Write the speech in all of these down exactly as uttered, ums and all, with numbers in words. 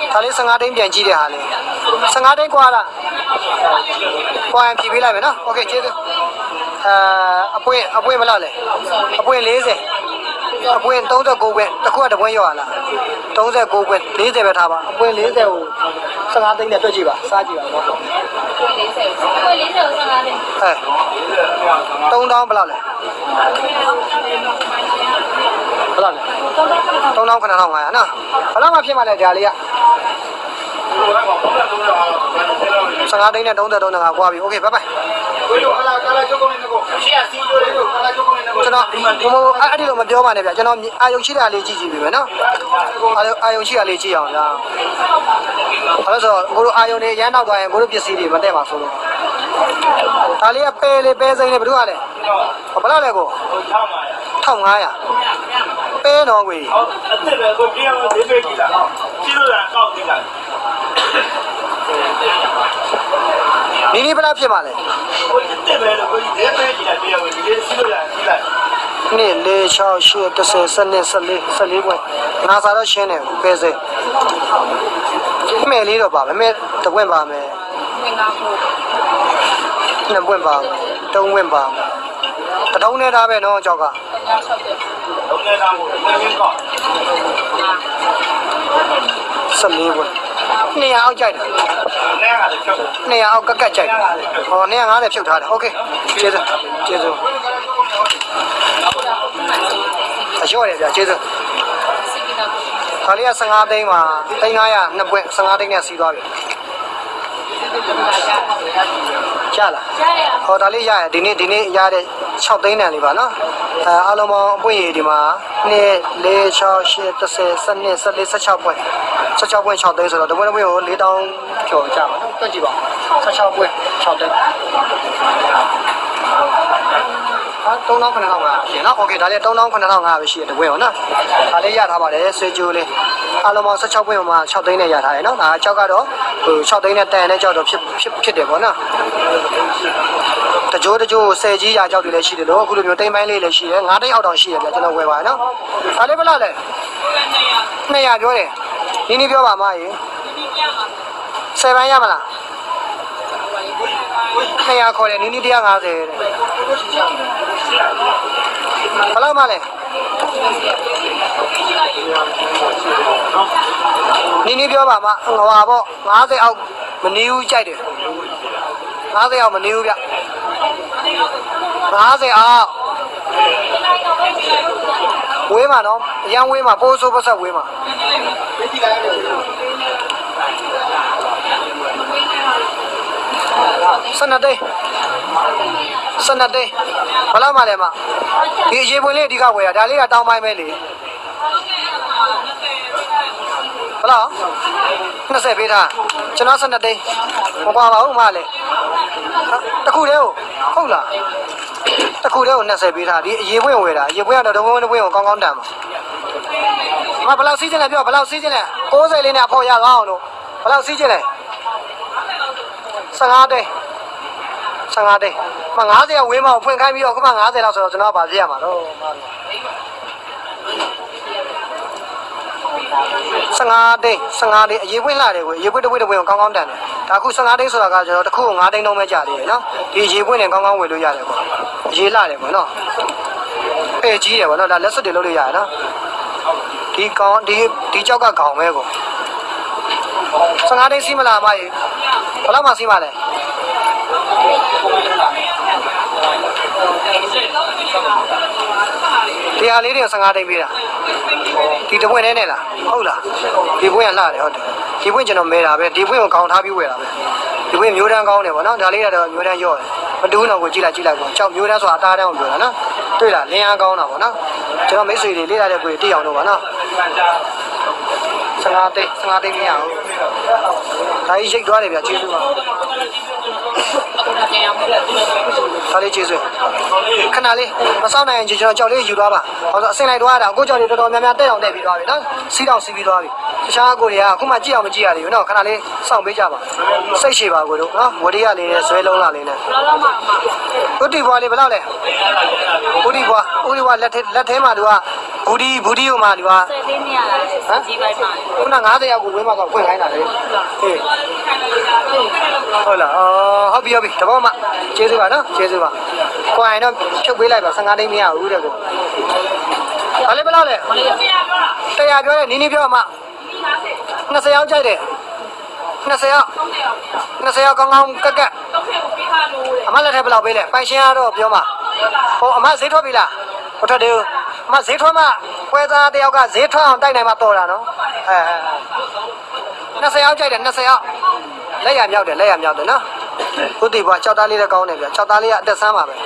ဒါလေး15သိန်းပြန်ကြည့်တဲ့ဟာလေး15သိန်းกว่าလားกว่าရင်ဖြည့်ပေးလိုက်မယ်နော်โอเคကျေးဇူးအဲအပွင့်အပွင့်ဘယ်လောက်လဲအပွင့်40အပွင့်39ပွင့်တစ်ခုကတစ်ပွင့်ရောရလား39ပွင့်40ပဲထားပါအပွင့်40ကို15သိန်းနဲ့တွက်ကြည့်ပါစားကြည့်ပါနော် 40 40ကို15သိန်းအဲ3000ဘယ်လောက်လဲဘယ်လောက်လဲ3900နော်ဘယ်လောက်မှဖြစ်မှလဲဒါလေးက15သိန်းနဲ့33သိန်းကကွာပြီโอเคဘိုင်ဘိုင်ကျွန်တော်ဘိုးအဲ့ဒီလိုမပြောပါနဲ့ဗျကျွန်တော်အာယုံရှိတာလေးကြည့်ကြည့်ပြီမယ်နော်အာယုံအာယုံရှိတာလေးကြည့်အောင်လားအဲ့ဒါဆိုကိုတို့အာယုံတွေရမ်းတော့သွားရင်ကိုတို့ပစ္စည်းတွေမတက်ပါဆိုလို့ဒါလေးကပဲလေးပဲစိမ့်လေးဘယ်သူကလဲဘယ်လောက်လဲကို1500ပဲတော့ကိုဟုတ်အစ်စ်ပဲကိုပြင်းအောင်လေးပေးကြည့်လားကြည့်လို့ရအောင်ကောက်ကြည့်လားနီနီဘယ်လောက်ဖြစ်မှာလဲတစ်ပဲလို့ကိုလေးပေးကြည့်လားတရားဝင်ဒီလေးစီးလို့ရကြည့်လိုက်နေ့၄၆၈၁၀ ၁၂ ၁၄ ၁၄ပွင့်ငါစားတော့ရှင်းတယ်ပဲစိမဲ့လေးတော့ပါမယ်တပွင့်ပါမယ်ဝင်ငါဖို့နှစ်ပွင့်ပါမယ်သုံးပွင့်ပါမယ်တထုံးနေတာပဲနော်ကြောက်ကသုံးနေတာကိုနည်းနည်းကောက်၁၄ပွင့်နှစ်ရာအောက်ကြိုက်တယ်နှစ်ရာအောက်ကက်ကက်ကြိုက်တယ်ဟောနှစ်ရာ၅၀ဖြုတ်ထားတယ်โอเคကျေးဇူးကျေးဇူးအလျှော့ရဗျာကျေးဇူးခါလေးက15သိန်းမှာသိန်း900နှစ်ပွင့်15သိန်းနဲ့စီးသွားပြီရလားဟောဒါလေးရရဒီနေ့ဒီနေ့ရတဲ့6သိန်းတန်လေးပါနော်အဲအားလုံးပေါင်းအပွင့်ရည်ဒီမှာ2 4 6 8 10 12 14 16ပွင့်16ပွင့်6သိန်းဆိုတော့တပွင့်တပွင့်ကို၄တောင်းကျော်ကြပါနော်တွက်ကြည့်ပါ16ပွင့်6သိန်းဟာ၃တောင်း၇ထောင်၅ရှင်နော်โอเคဒါလေး၃တောင်း၇ထောင်၅ပဲရှိတယ်တပွင့်ဟောနော်ဒါလေးရထားပါတယ်ဆွေကြိုးလေးအားလုံးပေါင်း16ပွင့်မှာ6သိန်းနဲ့ရထားတယ်နော်ဒါကကြောက်ကတော့ဟို6သိန်းနဲ့တန်တဲ့ကြောက်တော့ဖြစ်ဖြစ်ဖြစ်တယ်ပေါ့နော်တကြိုးတကြိုးဆယ်ကြီးရာကြောက်တွေလည်းရှိတယ်လို့အခုလိုမျိုးတိမ်ပိုင်းလေးလည်းရှိတယ်၅သိန်းအောက်တောင်ရှိတယ်ဗျကျွန်တော်ဝယ်ပါတယ်နော်ဒါလေးဘယ်လောက်လဲနှစ်ရာပြောတယ်နင်းနေပြောပါမရေဆယ်ပိုင်းရမလားနှစ်ရာခေါ်တယ်နင်းနေ၁၅၀တဲ့ဘယ်လောက်မှလဲနင်းနေပြောပါမဟိုပါပေါ့၅၀အောက်မနေဘူးကြိုက်တယ်၅၀အောက်မနေဘူးဗျ၅၀အောက်ဝေးမှာနော်အရန်ဝေးမှာပိုးဆိုးပတ်ဆက်ဝေးမှာစနတိစနတိဘယ်လောက်မှလဲမဒီအရေးပွင့်လေးအဓိကဝယ်ရဒါလေးကတောင်းပိုင်းပဲလေဘယ်လောက်20ပေးထားကျွန်တော်စနတိမကွာပါဘူးမလဲတခုတည်းဟုတ်လားတခုတည်းကို20ပေးထားဒီအရေးပွင့်ဝယ်တာအရေးပွင့်ကတော့တဝင်းတဝင်းကိုကောင်းကောင်းတန်ပါမဘယ်လောက်စီးချင်လဲပြောဘယ်လောက်စီးချင်လဲ90လေးနဲ့အဖို့ရသွားအောင်လို့ဘယ်လောက်စီးချင်လဲ15သိန်း15သိန်းမ90ကဝင်းမကိုဖွင့်ခိုင်းပြီးတော့ခုမှ90လောက်ဆိုတော့ကျွန်တော်ဗာပြရမှာတော့15သိန်း15သိန်းအရေးပွင့်လာတယ်ကိုအရေးပွင့်တစ်ပွင့်တစ်ပွင့်ကိုကောင်းကောင်းတန်တယ်ဒါခု15သိန်းဆိုတာကကျွန်တော်တစ်ခုကို5သိန်းလုံးပဲကြာသေးတယ်နော်ဒီအရေးပွင့်နဲ့ကောင်းကောင်းဝယ်လို့ရတယ်ပေါ့အရေးလာတယ်ပေါ့နော်ပဲကြီးတယ်ပေါ့နော်ဒါလက်စွပ်တွေလုပ်လို့ရတယ်နော်ဒီကောင်းဒီဒီကြောက်ကခေါင်ပဲကို15သိန်းစီးမလားမကြီးဘယ်လောက်မှစီးမလဲဒီဟာလေးတွေ15သိန်းပေးတာဒီတပွင့်နဲ့နဲ့လားဟုတ်လားဒီပွင့်ကလှတယ်ဟုတ်တယ်ဒီပွင့်ကျွန်တော်မဲတာပဲဒီပွင့်ကိုခေါင်းထားပြီးဝယ်တာပဲဒီပွင့်မျိုးတန်းကောင်းတယ်ပေါ့နော်ဒါလေးကတော့မျိုးတန်းရော့တယ်မတူးတော့ကိုကြည့်လိုက်ကြည့်လိုက်ပေါ့ကြောက်မျိုးတန်းဆိုတာအသားတန်းကိုပြောတာနော်တွေ့လားလင်းအားကောင်းတာပေါ့နော်ကျွန်တော်မိတ်ဆွေတွေလေးလာတဲ့ကိုတိအောင်လို့ပါနော်15သိန်း15သိန်းမရဘူးဒါကြီးရိတ်သွားတယ်ဗျကျေးဇူးပါဒါလေးကျေးဇူးခဏလေးမစောင့်နိုင်ရင်ကျွန်တော်ကြောက်လေးယူသွားပါဟောဆိုအစင်လိုက်သွားတာကိုကြောက်လေးတော်တော်များများတက်အောင်တက်ပြီးသွားပြီနော်စီးတောင်စီးပြီးသွားပြီတခြားကိုတွေကအခုမှကြည့်အောင်မကြည့်ရသေးဘူးနော်ခဏလေးစောင့်ပေးကြပါစိတ်ရှည်ပါကိုတို့နော်ဝရီရလေးနဲ့ဇွဲလုံးလာလေးနဲ့ဥတီဘွားလေးဘယ်လောက်လဲဥတီဘွားဥတီဘွားလက်ထဲလက်ထဲမှာသူကဘူဒီဘူဒီကိုမှသူက 10သိန်းမရလားမ်ခုန90ရောက်ကိုဝင်းမတော့ဖွင့်ခိုင်းတာလေဟေးဟုတ်လားအော်ဟုတ်ပြီဟုတ်ပြီတဘောမကျေးဇူးပါနော်ကျေးဇူးပါကိုင်တော့ဖြုတ်ပေးလိုက်ပါ15သိန်းမရဘူးတဲ့ကိုဒါလေးဘယ်လောက်လဲတရားပြောတယ်နင်းနင်းပြောမှ20ရောက်ကြိုက်တယ်20ရောက်20ရောက်ကောင်းကောင်းကက်ကက်အမလက်ထဲဘယ်လောက်ပေးလဲပိုင်ရှင်ကတော့ပြောမှာဟိုအမဈေးထွက်ပြီလားမထွက်သေးဘူးအမဈေးထွက်မှပွဲသားတယောက်ကဈေးထွက်အောင်တိုက်နိုင်မှတော်တာနော်အဲ20ရောက်ကြိုက်တယ်20ရောက်လက်ရမြောက်တယ်လက်ရမြောက်တယ်နော်ခုတည်ပွားကြောက်သားလေးလည်းကောင်းတယ်ဗျကြောက်သားလေးကအသက်ဆန်းပါပဲ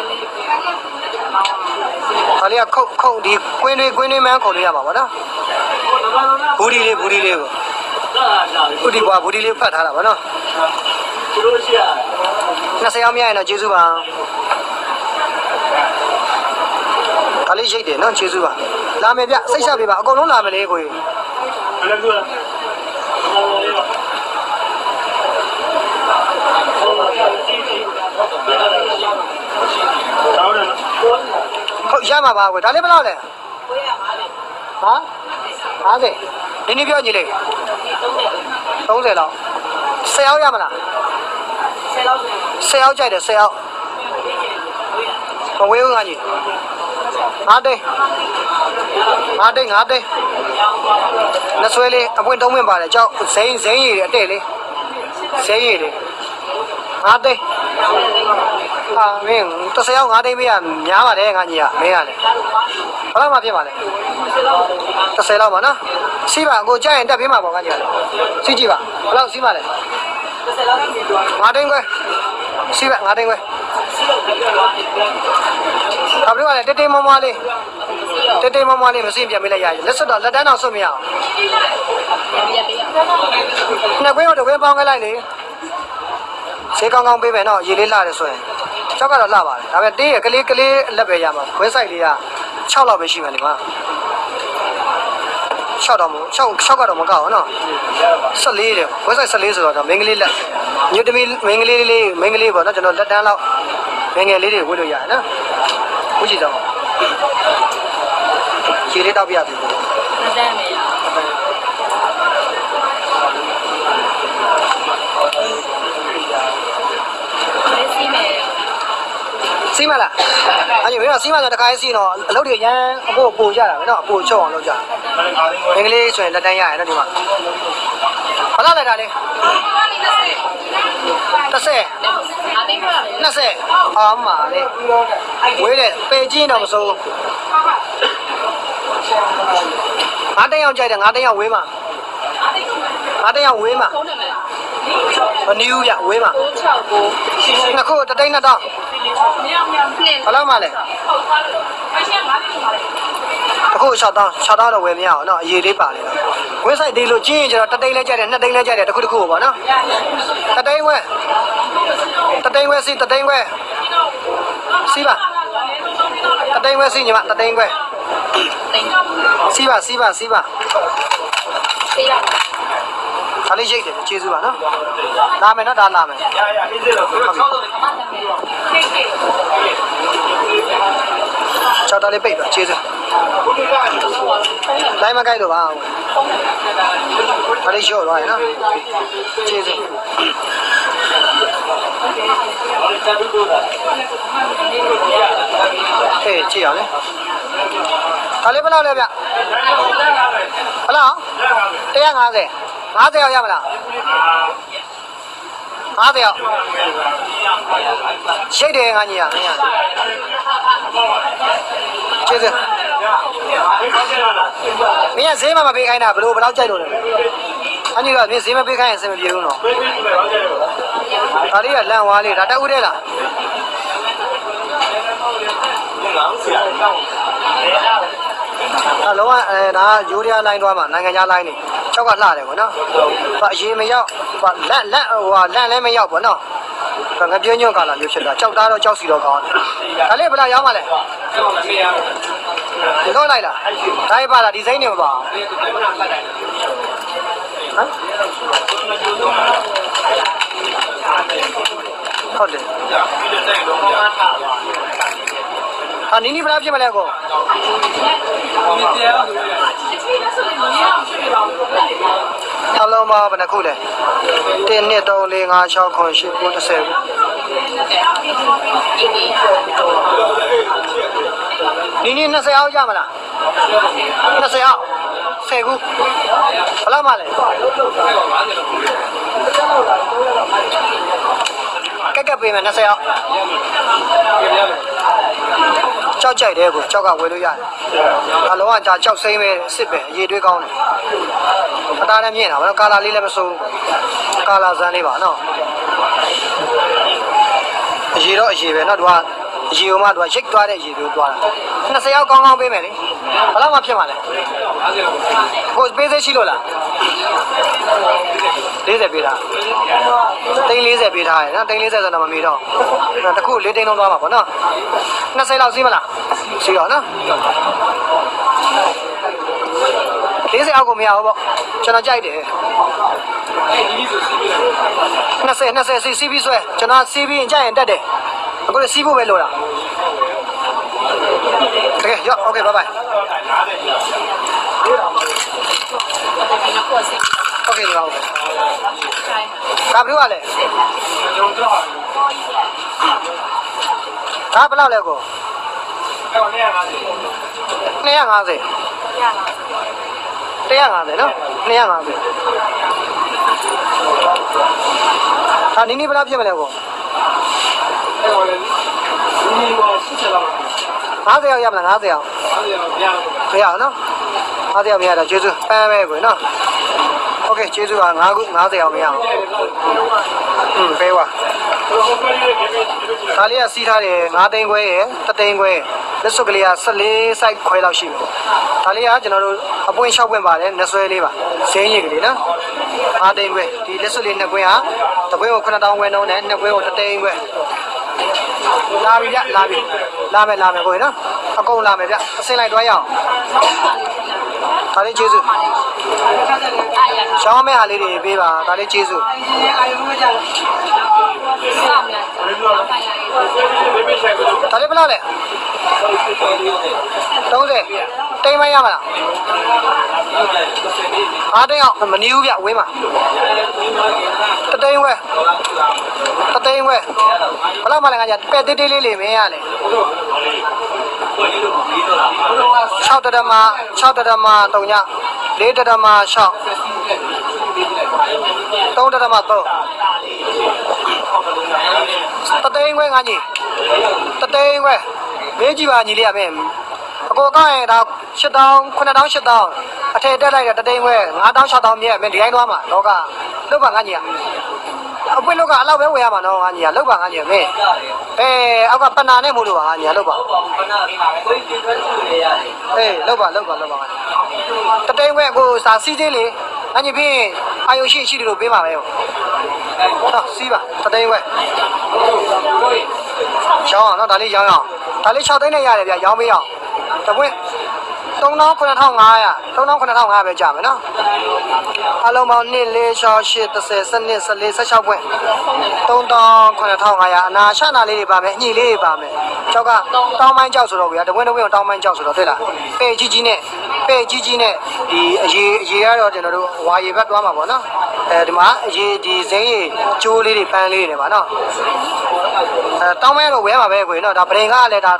ဒါလေးကခုတ်ခုတ်ဒီကွင်းတွေကွင်းတွေမှန်းခုတ်လို့ရမှာပေါ့နော်ဘူဒီလေးဘူဒီလေးကိုခုတည်ပွားဘူဒီလေးဖတ်ထားတာပေါ့နော်20ရောက်မရရင်တော့ကျေးဇူးပါဒါလေးရိတ်တယ်နော်ကျေးဇူးပါလာမယ်ဗျစိတ်ဆက်ပေးပါအကုန်လုံးလာမယ်လေကိုကြီးဟုတ်ရမှာပါကွယ်ဒါလေးဘယ်လောက်လဲဟာ50နင်းနေပြောညီလေး30လောက်10ရောက်ရမလား10ရောက်ကြိုက်တယ်10ရောက်မဝေးဘူးငါကြီး5တိန်း5တိန်း5တိန်းလက်ဆွဲလေးအပွင့်သုံးပွင့်ပါတယ်ကြောက်ဇိန်းဇိန်းရည်အတဲ့လေးဇိန်းရည်လေး5တိန်းဟာမင်း30ရောက်5တိန်းပေးရများပါတယ်ငါကြီးကမင်းကလည်းဘယ်လောက်မှဖြစ်ပါလဲ30လောက်ပါနော်စီးပါကိုကြိုက်ရင်တက်ပေးမှာပေါ့ငါကြီးကလည်းစီးကြည့်ပါဘယ်လောက်စီးပါလဲ5တိန်းခွဲစီးပါ5တိန်းခွဲဘာလို့လဲတက်တေးမမလေးတက်တေးမမလေးမစင်ပြန်ပေးလိုက်ရရင်လက်စွပ်တော့လက်တန်းတော့စွတ်မရအောင်နှစ်ခွင်းတော့ခွင်းပေါင်းခဲ့လိုက်လေဈေးကောင်းကောင်းပေးမယ်နော်ရေလေးလှတယ်ဆိုရင်ကြောက်ကတော့လှပါတယ်ဒါပေမဲ့တေးရကလေးကလေးလက်ပဲရမှာခွဲဆိုင်လေးက6လောက်ပဲရှိမယ်လေကွာ6တော့မဟုတ်6 6ကတော့မကောက်ဘူးနော်14တဲ့ခွဲဆိုင်14ဆိုတော့မင်းကလေးလက်ညတမီမင်းကလေးလေးမင်းကလေးပေါ့နော်ကျွန်တော်လက်တန်းလောက်ငယ်ငယ်လေးတွေဝတ်လို့ရတယ်နော်ဟုတ်ကြည့်တော့ခြေလေးတောက်ပြရပြီလက်တန်းမယ်စီးမလားအဲ့ဒီမင်းတို့စီးမဆိုတခါစီးတော့အလုပ်တွေရမ်းအဖို့ပို့ကြတာပဲနော်အပို့ချုပ်အောင်လုပ်ကြမင်းကလေးဆိုရင်လက်တန်းရရနော်ဒီမှာဘာလာလိုက်တာလဲ30 20အော်မှာလေဝေးတယ်ပေကျင်းတော့မစိုးငါးတန်းရောက်ကြိုက်တယ်ငါးတန်းရောက်ဝေးမှာငါးတန်းရောက်ဝေးမှာမနီးဘူးရဝေးမှာနှစ်ခုတသိန်းနှစ်တောင်းဘယ်လောက်မှလဲအခု6တောင်း6တောင်းတော့ဝယ်မရအောင်နော်အရေးလေးပါလေဝက်ဆိုက်သေးလို့ကျင်းရင်ကျတော့တသိန်းလဲကြိုက်တယ်နှစ်သိန်းလဲကြိုက်တယ်တစ်ခုတစ်ခုပေါ့နော်တသိန်းဝဲတသိန်းဝဲစီတသိန်းဝဲစီပါတသိန်းဝဲစီညီမတသိန်းဝဲစီပါစီပါစီပါစီပါခလေးရိတ်တယ်ကျေးဇူးပါနော်လာမယ်နော်ဒါလာမယ်ရရအေးစေးတော့ဟုတ်ပြီချောက်တော်လေးပိတ်ပါကျေးဇူးလိုက်မကြိုက်တော့ပါခလေးလျှော့သွားရနော်ကျေးဇူးဟေးကြည့်အောင်လေခလေးဘယ်လောက်လဲဗျဘယ်လောက်150 50ရောက်ရမလား50ရောက်ရှိတ်တယ်ငါကြီးอ่ะမင်းอ่ะကျေးဇူးမင်းကဈေးမမပေးခိုင်းတာဘလို့ဘယ်လောက်ကြိုက်လို့လဲအညီကမင်းဈေးမပေးခိုင်းရင်စင်မပြေဘူးနော်ဒါလေးကလန့်ဝါးလေးဒါတက်ဦးတဲ့လားအလုံးဝအဲဒါယူရီးယားလိုင်းသွားမှာနိုင်ငံခြားလိုင်းနေချောက်ကလှတယ်ဗောနော်။အရေးမရောက်လက်လက်ဟိုဟာလက်လည်းမရောက်ဗောနော်။ငပြင်းညွန့်ကာလာမျိုးဖြစ်တာကြောက်သားတော့ကြောက်စီတော့ကောင်းတယ်။ဒါလေးဘယ်လောက်ရောက်မှလဲ။ဒီတော့လိုက်လား။ဒါရပါလားဒီဇိုင်းနေမပါ။ဟမ်ဟုတ်တယ်ဟာနီနီဘယ်လောက်ဖြစ်မလဲကိုလုံးပေါင်းဘယ်နှခုလဲ1 2 3 4 5 6 9 10 9 10ဒီနေ့20အောင်ကြမလား20အောင်10ခုဘယ်လောက်မှလဲကက်ကက်ပေးမယ်20အောင်ကြောက်ကြိုက်တယ်ကိုကြောက်ကဝယ်လို့ရတယ်အလုံးကကြာကြောက်စိမ့်ပဲစစ်ပဲအရေးတွေးကောင်းတယ်အသားနဲ့မြင်တာဗောကာလာလေးလည်းမစိုးကာလာဇန်းလေးပါနော်အရေးတော့အရေးပဲနော်သူကအရေးမှသူကရိတ်သွားတဲ့အရေးတွေသွားတာ20ရောက်ကောင်းကောင်းပေးမယ်လေဘယ်လောက်မှဖြစ်မှာလဲကိုပေးသေးရှိလို့လား40ပေးတာတိန်း40ပေးထားရနော်တိန်း40ဆိုတော့မမီတော့တခု၄တိန်းလုံးသွားမှာပေါ့နော်20လောက်စီးမလားစီးရောနော်40အောက်ကိုမရဘူးပေါ့ကျွန်တော်ကြိုက်တယ်20 20စီးစီးပြီးဆွဲကျွန်တော်စီးပြီးရင်ကြိုက်ရင်တက်တယ်အခုလည်းစီးဖို့ပဲလိုတာโอเคရောโอเคဘိုင်ဘိုင်โอเคဒီပါဦးကာဘလူးကလည်းဒါဘယ်လောက်လဲကို250 150နော်250ဟာနီနီဘယ်လောက်ဖြစ်မလဲကို50ရောက်ရမလား50ရောက်50ရောက်နော်50ရောက်မရတော့ကျေးဇူးပန်းပဲကိုနော်โอเคကျေးဇူးက5ခု50ရောက်မရအောင်อืมပေးပါဒါလေးကစီးထားတယ်5သိန်းခွဲရယ်3သိန်းခွဲလက်စွပ်ကလေးက14 size ခွဲလောက်ရှိတယ်ဒါလေးကကျွန်တော်တို့အပွင့်6ပွင့်ပါတယ်နှဆွဲလေးပါဈေးကြီးကလေးနော်5သိန်းခွဲဒီလက်စွပ်လေးနှစ်ပွင့်ဟာတစ်ပွင့်ကို9000ခွဲနှုန်းနဲ့နှစ်ပွင့်ကို3သိန်းခွဲလာပြီဗျလာပြီလာမယ်လာမယ်ကိုနော်အကုန်လာမယ်ဗျအစင်လိုက်တွားရအောင်ဒါလေးကျေးဇူးရှောင်းမဲ့ဟာလေးတွေပေးပါဒါလေးကျေးဇူးဒါလေးဘယ်လောက်လဲ30တိမ်မရမလားအားတိမ်အောင်မနီးဘူးဗျဝင်းပါတတိမ်ဝဲတတိမ်ဝဲဘယ်လောက်မှလည်းငါကြပဲ့တေးတေးလေးလေးမင်းရလေ6တရမ6တရမ3ည4တရမ6 3တရမ3တသိန်းခွဲငါကြီးတသိန်းခွဲမေးကြည့်ပါညီလေးရမင်းအကိုကောင်းရင်ဒါ8000 9000 8000အထည်တက်လိုက်တာတသိန်းခွဲ5000 6000မြဲမင်းဒီတိုင်းသွားမှာလောကလောက်ပါငါကြီးအပွင့်လောကအလောက်ပဲဝယ်ရမှာနော်ငါကြီးလောက်ပါငါကြီးမင်းအဲအောက်ကပနာနဲ့မို့လို့ပါငါကြီးလောက်ပါအေးလောက်ပါလောက်ပါလောက်ပါငါကြီးတသိန်းခွဲကိုစာစီးသေးလေငါကြီးပြီးအာယုရှိရှိလို့ပေးပါပဲဟုတ်စီးပါတသိန်းခွဲရောင်းအောင်နော်ဒါလေးရောင်းအောင်ဒါလေး6သိန်းနဲ့ရတယ်ဗျရောင်းပေးအောင်တပွင့်39,500 39,500ပဲကြာမယ်နော်အလုံးပေါင်း2 4 6 8 10 12 14 16ပွင့်39,500အနာချနာလေးတွေပါမယ်အညိလေးတွေပါမယ်ကျောက်ကတောင်းမိုင်းကြောက်ဆိုတော့ဗျာတပွင့်တပွင့်တောင်းမိုင်းကြောက်ဆိုတော့တွေ့လားပေကြီးကြီးနဲ့ပေကြီးကြီးနဲ့ဒီအရေးအရေးကတော့ကျွန်တော်တို့ဝါရီဘက်သွားမှာပေါ့နော်အဲဒီမှာအရေးဒီဇိမ်းကြီးကျိုးလေးတွေပန်းလေးတွေပါနော်အဲတောင်းမိုင်းတော့ဝဲမှာပဲကိုနော်ဒါပရင်ကလည်းဒါ